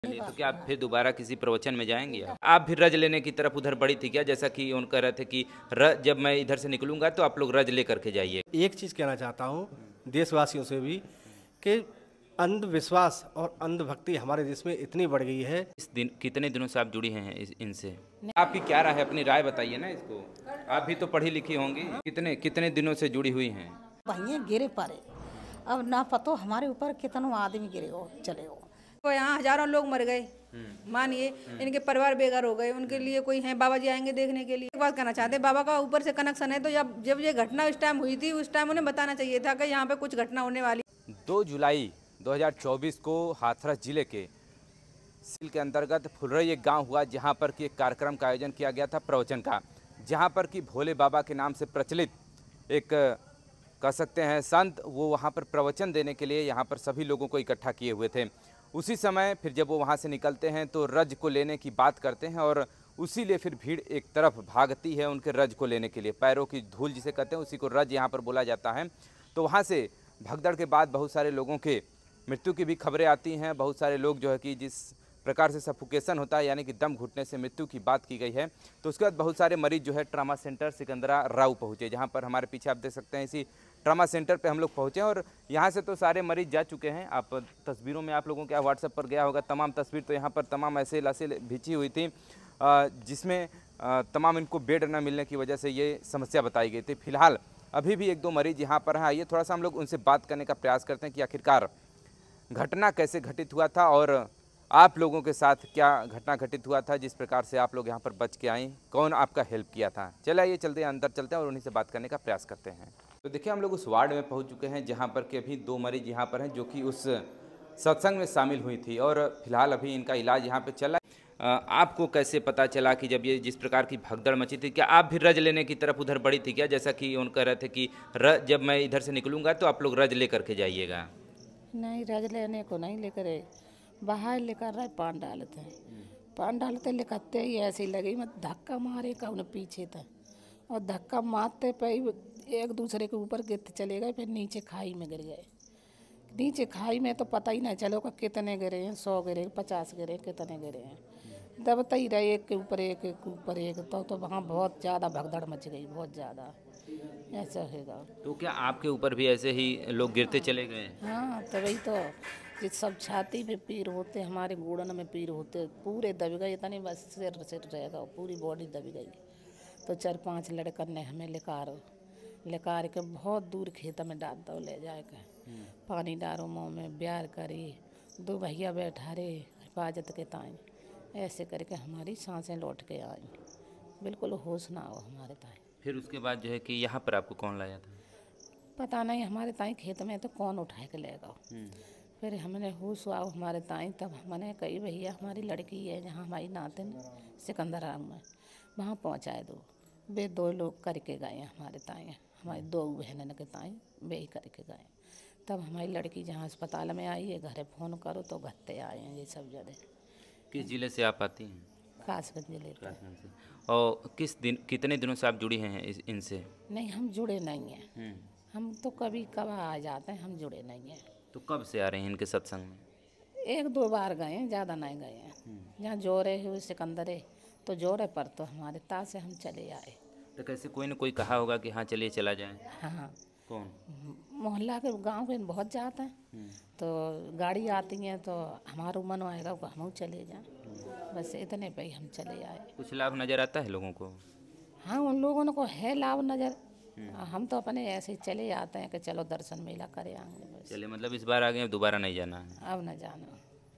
चलिए, तो क्या आप फिर दोबारा किसी प्रवचन में जाएंगे? आप भी रज लेने की तरफ उधर बढ़ी थी क्या? जैसा कि उन कह रहे थे कि जब मैं इधर से निकलूंगा तो आप लोग रज ले करके जाइए। एक चीज़ कहना चाहता हूँ देशवासियों से भी कि अंधविश्वास और अंधभक्ति हमारे देश में इतनी बढ़ गई है। इस दिन कितने दिनों से आप जुड़ी हैं इनसे? आपकी क्या राय है? अपनी राय बताइए ना इसको। आप भी तो पढ़ी लिखी होंगी। कितने कितने दिनों से जुड़ी हुई हैं? भैया गिरे पड़े, अब ना पतो हमारे ऊपर कितनों आदमी गिरे हो चले हो। तो यहाँ हजारों लोग मर गए, मानिए इनके परिवार बेघर हो गए, उनके लिए कोई है, बाबा जी आएंगे देखने के लिए। एक बात कहना चाहते हैं, बाबा का ऊपर से कनेक्शन है, तो जब ये घटना उस टाइम हुई थी, उस टाइम उन्हें बताना चाहिए था कि यहाँ पे कुछ घटना होने वाली। 2 जुलाई 2024 को हाथरस जिले के सिल के अंतर्गत फुलरई एक गांव हुआ, जहां पर कि एक कार्यक्रम का आयोजन किया गया था प्रवचन का, जहां पर कि भोले बाबा के नाम से प्रचलित एक कह सकते हैं संत, वो वहां पर प्रवचन देने के लिए यहां पर सभी लोगों को इकट्ठा किए हुए थे। उसी समय फिर जब वो वहां से निकलते हैं तो रज को लेने की बात करते हैं और उसी लिए फिर भीड़ एक तरफ भागती है उनके रज को लेने के लिए। पैरों की धूल जिसे कहते हैं उसी को रज यहाँ पर बोला जाता है। तो वहाँ से भगदड़ के बाद बहुत सारे लोगों के मृत्यु की भी खबरें आती हैं। बहुत सारे लोग जो है कि जिस प्रकार से सफोकेशन होता है, यानी कि दम घुटने से मृत्यु की बात की गई है। तो उसके बाद बहुत सारे मरीज जो है ट्रामा सेंटर सिकंदरा राव पहुँचे, जहाँ पर हमारे पीछे आप देख सकते हैं इसी ट्रामा सेंटर पे हम लोग पहुँचे और यहाँ से तो सारे मरीज जा चुके हैं। आप तस्वीरों में आप लोगों के व्हाट्सएप पर गया होगा तमाम तस्वीर, तो यहाँ पर तमाम ऐसे लाशें बिछी हुई थी जिसमें तमाम इनको बेड न मिलने की वजह से ये समस्या बताई गई थी। फिलहाल अभी भी 1-2 मरीज यहाँ पर हैं। आइए थोड़ा सा हम लोग उनसे बात करने का प्रयास करते हैं कि आखिरकार घटना कैसे घटित हुआ था और आप लोगों के साथ क्या घटना घटित हुआ था, जिस प्रकार से आप लोग यहाँ पर बच के आए, कौन आपका हेल्प किया था। चलिए आइए चलते हैं, अंदर चलते हैं और उन्हीं से बात करने का प्रयास करते हैं। तो देखिए हम लोग उस वार्ड में पहुँच चुके हैं जहाँ पर कि अभी 2 मरीज यहाँ पर हैं जो कि उस सत्संग में शामिल हुई थी और फिलहाल अभी इनका इलाज यहाँ पर चला। आपको कैसे पता चला कि जब ये जिस प्रकार की भगदड़ मची थी, क्या आप भी रज लेने की तरफ उधर बढ़ी थी क्या? जैसा कि उन कह रहे थे कि जब मैं इधर से निकलूंगा तो आप लोग रज ले करके जाइएगा। नहीं, रज लेने को नहीं लेकर बाहर लेकर रहे, पान डालते हैं, पान डालते लिखते ही ऐसी लगी मैं धक्का मारे का उन्हें पीछे था और धक्का मारते पे एक दूसरे के ऊपर गिरते चले गए, फिर नीचे खाई में गिर गए। नीचे खाई में तो पता ही नहीं चलो कि कितने गिरे हैं, 100 गिरे, 50 गिरे, कितने गिरे हैं, दबते ही रहे एक के ऊपर एक, एक के ऊपर एक। तो वहाँ बहुत ज़्यादा भगदड़ मच गई, बहुत ज़्यादा ऐसा होगा। तो क्या आपके ऊपर भी ऐसे ही लोग गिरते चले गए? हाँ, तभी तो जिस सब छाती में पीर होते, हमारे घुटन में पीर होते, पूरे दब गए, इतनी बस सिर सिर रहेगा, पूरी बॉडी दब गई। तो 4-5 लड़कन ने हमें लेकर के बहुत दूर खेत में डाल दो ले जाए के, पानी डारो मुँह में, ब्यार करी, 2 भैया बैठा रे हिफाजत के ताई, ऐसे करके हमारी सांसें लौट के आई, बिल्कुल होश ना हो हमारे ताई। फिर उसके बाद जो है कि यहाँ पर आपको कौन लाया था? पता नहीं, हमारे ताई खेत में तो कौन उठा के ले गया। फिर हमने होश हुआ हमारे ताई, तब हमने कही भैया हमारी लड़की है जहाँ हमारी नातिन सिकंदर राम में, वहाँ पहुँचाए दो। वे 2 लोग करके गए हमारे ताई, हमारी 2 बहनों के ताई वे ही करके गए। तब हमारी लड़की जहाँ अस्पताल में आई है, घरे फ़ोन करो तो घत्ते आए हैं ये सब जगह। किस जिले से आप आती हैं? कासगंज जिले का। और कितने दिनों से आप जुड़ी हैं इनसे? नहीं, हम जुड़े नहीं हैं, हम तो कभी कभार आ जाते हैं, हम जुड़े नहीं हैं। तो कब से आ रहे हैं इनके सत्संग में? 1-2 बार गए हैं, ज़्यादा नहीं गए हैं। जहाँ जोरे हुए सिकंदरे तो जोरे पर तो हमारे ता से हम चले आए। तो कैसे कोई न कोई कहा होगा कि हाँ चलिए चला जाए? हाँ, कौन? मोहल्ला के गांव के बहुत जाते हैं, तो गाड़ी आती है तो हमारा मन आएगा कि हम चले जाएं, बस इतने पे ही हम चले आए। कुछ लाभ नज़र आता है लोगों को? हाँ, उन लोगों को है लाभ नज़र, हम तो अपने ऐसे ही चले आते हैं कि चलो दर्शन मेला करे आएंगे बस। चलिए, मतलब इस बार आ गए, अब दोबारा नहीं जाना है? अब न जाना।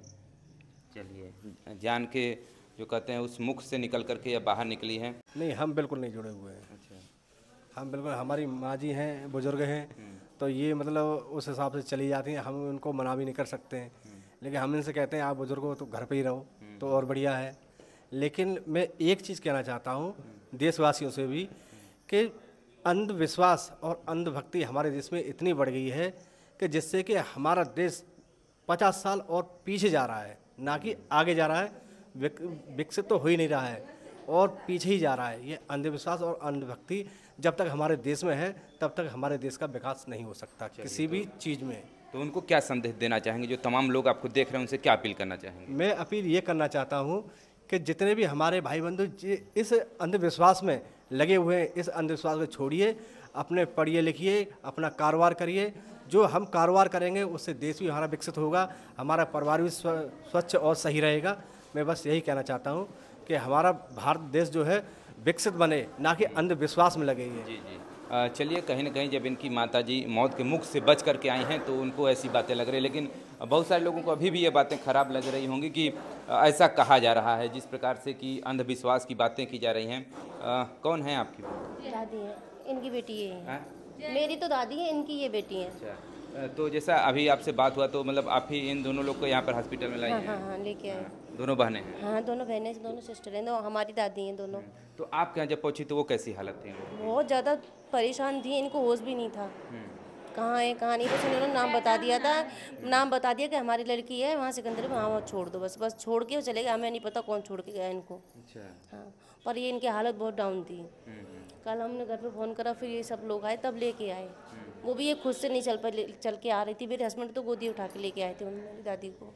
चलिए, जान के जो कहते हैं उस मुख से निकल करके या बाहर निकली हैं? नहीं, हम बिल्कुल नहीं जुड़े हुए हैं। अच्छा। हम बिल्कुल, हमारी माँ जी हैं, बुजुर्ग हैं, तो ये मतलब उस हिसाब से चली जाती हैं, हम उनको मना भी नहीं कर सकते हैं। लेकिन हम इनसे कहते हैं आप बुजुर्ग हो तो घर पे ही रहो, तो और बढ़िया है। लेकिन मैं एक चीज़ कहना चाहता हूँ देशवासियों से भी कि अंधविश्वास और अंधभक्ति हमारे देश में इतनी बढ़ गई है कि जिससे कि हमारा देश 50 साल और पीछे जा रहा है, ना कि आगे जा रहा है। विकसित तो हो ही नहीं रहा है और पीछे ही जा रहा है। ये अंधविश्वास और अंधभक्ति जब तक हमारे देश में है तब तक हमारे देश का विकास नहीं हो सकता किसी भी चीज़ में। तो उनको क्या संदेश देना चाहेंगे, जो तमाम लोग आपको देख रहे हैं उनसे क्या अपील करना चाहेंगे? मैं अपील ये करना चाहता हूँ कि जितने भी हमारे भाई बंधु इस अंधविश्वास में लगे हुए हैं, इस अंधविश्वास को छोड़िए, अपने पढ़िए लिखिए, अपना कारोबार करिए। जो हम कारोबार करेंगे उससे देश भी हमारा विकसित होगा, हमारा परिवार भी स्वच्छ और सही रहेगा। मैं बस यही कहना चाहता हूँ कि हमारा भारत देश जो है विकसित बने, ना कि अंधविश्वास में लगे हैं। जी जी। चलिए, कहीं ना कहीं जब इनकी माताजी मौत के मुख से बच करके आई हैं तो उनको ऐसी बातें लग रही है, लेकिन बहुत सारे लोगों को अभी भी ये बातें खराब लग रही होंगी कि ऐसा कहा जा रहा है जिस प्रकार से कि अंधविश्वास की बातें की जा रही हैं। कौन है आपकी? दादी है, इनकी बेटी है। हाँ? मेरी तो दादी है, इनकी ये बेटी है। अच्छा, तो जैसा अभी आपसे बात हुआ तो मतलब आप ही इन दोनों लोग को यहाँ पर हॉस्पिटल में लाई हाँ हैं? हाँ हाँ, लेके आए। दोनों बहनें हैं? हाँ, दोनों बहनें, दोनों सिस्टर हैं, हमारी दादी हैं दोनों। तो आपके यहाँ जब पहुँची तो वो कैसी हालत थी? बहुत ज़्यादा परेशान थी, इनको होश भी नहीं था कहाँ है कहाँ नहीं। बस इन्होंने नाम बता दिया था, नाम बता दिया कि हमारी लड़की है वहाँ सिकंदर में, वहाँ छोड़ दो, बस छोड़ के वो चले गए। हमें नहीं पता कौन छोड़ के गया इनको। अच्छा। हाँ, पर ये इनकी हालत बहुत डाउन थी। कल हमने घर पे फ़ोन करा, फिर ये सब लोग आए तब लेके आए। वो भी ये खुद से नहीं चल के आ रही थी, मेरे हस्बैंड तो गोदी उठा के लेके आए थे मेरी दादी को।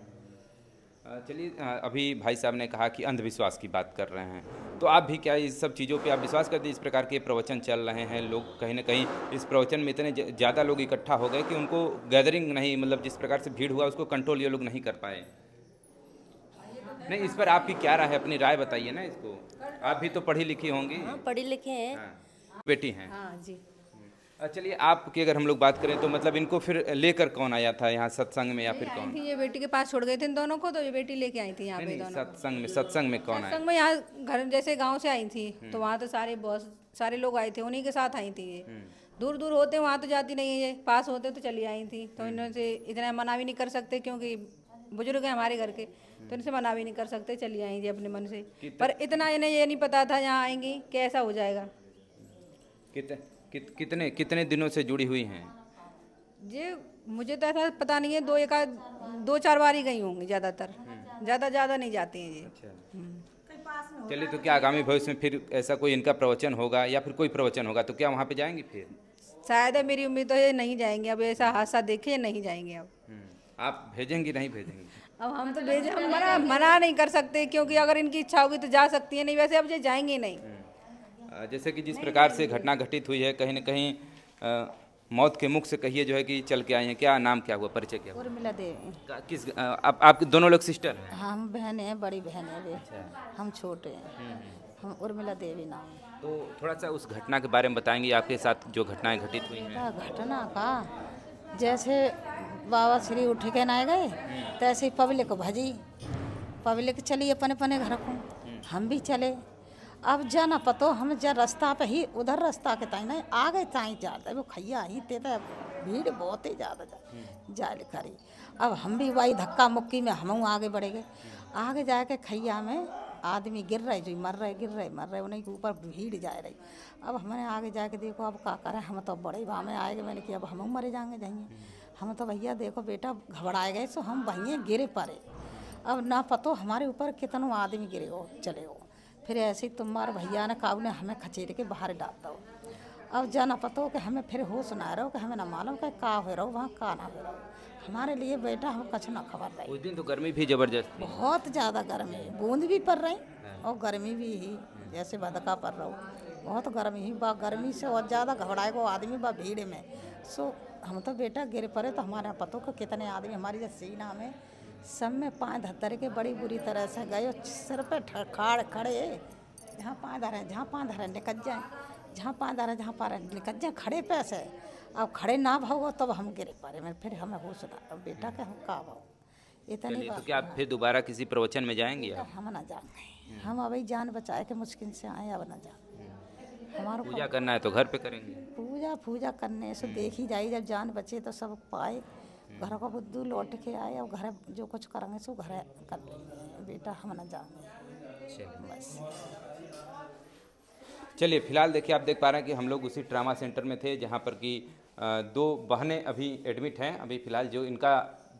चलिए, अभी भाई साहब ने कहा कि अंधविश्वास की बात कर रहे हैं, तो आप भी क्या इस सब चीज़ों पे आप विश्वास करते हैं? इस प्रकार के प्रवचन चल रहे हैं, लोग कहीं ना कहीं इस प्रवचन में इतने ज़्यादा लोग इकट्ठा हो गए कि उनको गैदरिंग नहीं, मतलब जिस प्रकार से भीड़ हुआ उसको कंट्रोल ये लोग नहीं कर पाए। नहीं, इस पर आपकी क्या राय है? अपनी राय बताइए ना इसको। आप भी तो पढ़ी लिखी होंगी। हाँ, पढ़े लिखे हैं। हाँ। बेटी हैं? हाँ जी। चलिए, आपकी अगर हम लोग बात करें तो मतलब इनको फिर लेकर कौन आया था यहाँ सत्संग में, या फिर कौन? ये बेटी के पास छोड़ गए थे इन दोनों को, तो ये बेटी लेके आई थी यहाँ पे दोनों। सत्संग में कौन आया? सत्संग में यहाँ घर जैसे गांव से आई थी, तो वहाँ तो बहुत सारे लोग आए थे, उन्हीं के साथ आई थी ये। दूर दूर होते वहाँ तो जाती नहीं है, ये पास होते तो चली आई थी। तो इनसे इतना मना भी नहीं कर सकते क्योंकि बुजुर्ग हैं हमारे घर के, तो इनसे मना भी नहीं कर सकते, चली आई थी अपने मन से। पर इतना इन्हें ये नहीं पता था यहाँ आएंगी कि ऐसा हो जाएगा। कितने दिनों से जुड़ी हुई हैं? ये मुझे तो ऐसा पता नहीं है, 2-4 बार ही गई होंगी ज़्यादातर, ज़्यादा नहीं जाती हैं ये। अच्छा। चलिए, तो क्या आगामी भविष्य में फिर ऐसा कोई इनका प्रवचन होगा या फिर कोई प्रवचन होगा तो क्या वहाँ पे जाएंगी फिर? शायद है, मेरी उम्मीद तो ये नहीं जाएंगे अब, ऐसा हादसा देखे नहीं जाएंगे अब। आप भेजेंगी नहीं भेजेंगी? अब हम तो भेजे, हम मना नहीं कर सकते क्योंकि अगर इनकी इच्छा होगी तो जा सकती है, नहीं वैसे अब ये जाएंगे नहीं। जैसे कि जिस प्रकार से घटना घटित हुई है, कहीं ना कहीं मौत के मुख से कहिए जो है कि चल के आए हैं। क्या नाम क्या हुआ, परिचय क्या हुआ? उर्मिला देवी। किस आप दोनों लोग सिस्टर हैं? हम बहन हैं, बड़ी बहन है वे। हम छोटे हैं। हम उर्मिला देवी नाम है। तो थोड़ा सा उस घटना के बारे में बताएंगे, आपके साथ जो घटनाएं घटित हुई हैं। घटना का जैसे बाबा श्री उठ के ना गए, तैसे ही पब्लिक भजी, पब्लिक चली अपने अपने घर को, हम भी चले। अब जाना पतो हम जा रास्ता पे ही उधर रास्ता के ताई नहीं आ गए, ताई जाते वो खैया ही ते भीड़ बहुत ही ज़्यादा जाल करी। अब हम भी वही धक्का मुक्की में हम आगे बढ़े गए। आगे जाके खैया में आदमी गिर रहे, जो मर रहे उन्हीं के ऊपर भीड़ जा रही। अब हमने आगे जाके देखो अब क्या करें, हम तो बड़े भाव में आए गए। मैंने कि अब हम मरे जाएंगे जाइए, हम तो भैया देखो बेटा घबराए गए, सो हम वहीं गिरे पड़े। अब ना पतो हमारे ऊपर कितनों आदमी गिरे हो चले हो। फिर ऐसे ही तुम्हारे भैया ने काऊ ने हमें खचेर के बाहर डाल दो। अब जाना पतो कि हमें फिर हो सुना रहो कि हमें ना मालूम कि का हो रहो वहाँ का ना हो रहो। हमारे लिए बेटा हम कुछ ना खबर रही। उस दिन तो गर्मी भी जबरदस्त थी, बहुत ज़्यादा गर्मी, बूंद भी पड़ रही और गर्मी भी ही जैसे बदका पड़ रहा हो। बहुत गर्मी ही बा, गर्मी से और ज़्यादा घबराए गो आदमी बा भीड़ में। सो हम तो बेटा गिर पड़े, तो हमारे पतो को कितने आदमी हमारी जो सीना में सब में पाँव धर के बड़ी बुरी तरह से गए। सिर पे खाड़ खड़े, जहाँ पाँव धरे निकल जाए, जहाँ पाँव धरे जहाँ पार निकल जाए खड़े पैसे। अब खड़े ना भागो तब हम गिरे पारे में, फिर हमें होश ना, अब बेटा के हम का भाव इतनी तो क्या आप फिर दोबारा किसी प्रवचन में जाएंगे? हम ना जाएंगे, हम अभी जान बचाए के मुश्किल से आए, अब ना जाए। हमारा पूजा करना है तो घर पे करेंगे। पूजा करने से देख ही जाए, जब जान बचे तो सब पाए, घर का बुद्धू लौट के आए, और घर जो कुछ करेंगे सो घर कर लेंगे। बेटा हम ना जाएंगे बस। चलिए, फिलहाल देखिए, आप देख पा रहे हैं कि हम लोग उसी ट्रामा सेंटर में थे जहां पर कि 2 बहनें अभी एडमिट हैं। अभी फिलहाल जो इनका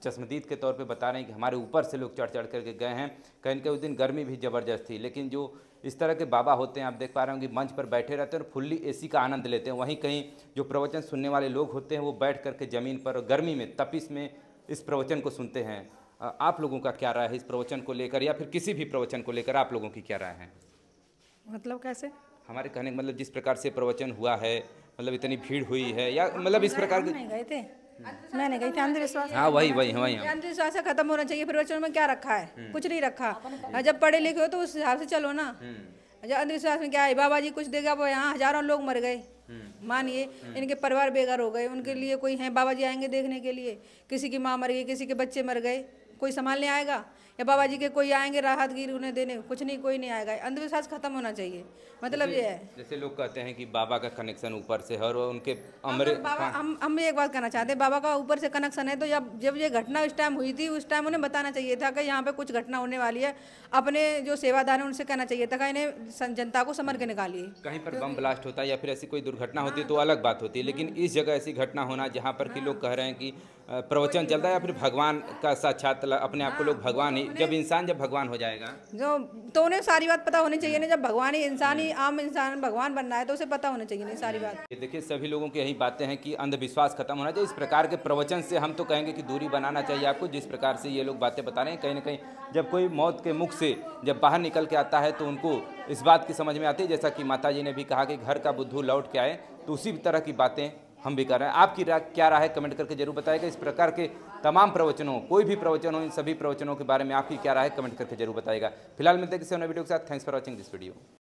चश्मदीद के तौर पे बता रहे हैं कि हमारे ऊपर से लोग चढ़ चढ़ करके गए हैं। कहीं उस दिन गर्मी भी ज़बरदस्त थी, लेकिन जो इस तरह के बाबा होते हैं, आप देख पा रहे होंगे मंच पर बैठे रहते हैं और फुल्ली एसी का आनंद लेते हैं। वहीं कहीं जो प्रवचन सुनने वाले लोग होते हैं वो बैठ करके ज़मीन पर गर्मी में तपिश में इस प्रवचन को सुनते हैं। आप लोगों का क्या राय है इस प्रवचन को लेकर, या फिर किसी भी प्रवचन को लेकर आप लोगों की क्या राय है? मतलब कैसे? हमारे कहने का मतलब जिस प्रकार से प्रवचन हुआ है, मतलब इतनी भीड़ हुई है, या मतलब इस प्रकार के नहीं गए थे, मैंने गई थी अंधविश्वास। हाँ वही अंधविश्वास खत्म होना चाहिए। प्रवचन में क्या रखा है? कुछ नहीं रखा। जब पढ़े लिखे हो तो उस हिसाब से चलो ना। जब अंधविश्वास में क्या है, बाबा जी कुछ देगा वो, यहाँ हजारों लोग मर गए, मानिए इनके परिवार बेघर हो गए, उनके लिए कोई है, बाबा जी आएंगे देखने के लिए, किसी की माँ मर गई, किसी के बच्चे मर गए, कोई संभालने आएगा? या बाबा जी के कोई आएंगे राहत गिर उन्हें देने? कुछ नहीं, कोई नहीं आएगा। अंधविश्वास खत्म होना चाहिए, मतलब ये है। जैसे लोग कहते हैं कि बाबा का कनेक्शन ऊपर से है और उनके बाबा हम भी एक बात कहना चाहते हैं, बाबा का ऊपर से कनेक्शन है तो जब ये घटना उस टाइम हुई थी, उस टाइम उन्हें बताना चाहिए था कि यहाँ पे कुछ घटना होने वाली है। अपने जो सेवादार हैं उनसे कहना चाहिए था कि इन्हें जनता को समझ के निकालिए। कहीं पर बम ब्लास्ट होता है या फिर ऐसी कोई दुर्घटना होती है तो अलग बात होती है, लेकिन इस जगह ऐसी घटना होना जहाँ पर कि लोग कह रहे हैं कि प्रवचन चलता है या फिर भगवान का साक्षात अपने आप को लोग भगवान ही, जब भगवान हो जाएगा तो उन्हें सारी बात पता होनी चाहिए ना। जब भगवान ही इंसान ही आम इंसान भगवान बनना है तो उसे पता होना चाहिए नहीं सारी बात। ये देखिए सभी लोगों की यही बातें हैं कि अंधविश्वास खत्म होना चाहिए। इस प्रकार के प्रवचन से हम तो कहेंगे कि दूरी बनाना चाहिए आपको। जिस प्रकार से ये लोग बातें बता रहे हैं, कहीं ना कहीं जब कोई मौत के मुख से जब बाहर निकल के आता है तो उनको इस बात की समझ में आती है, जैसा कि माता जी ने भी कहा कि घर का बुद्धू लौट के आए, तो उसी तरह की बातें हम भी कर रहे हैं। आपकी क्या राय है कमेंट करके जरूर बताइएगा। इस प्रकार के तमाम प्रवचनों, कोई भी प्रवचन हो, इन सभी प्रवचनों के बारे में आपकी क्या राय है कमेंट करके जरूर बताइएगा। फिलहाल मिलते हैं किसी अन्य वीडियो के साथ। Thanks for watching this video.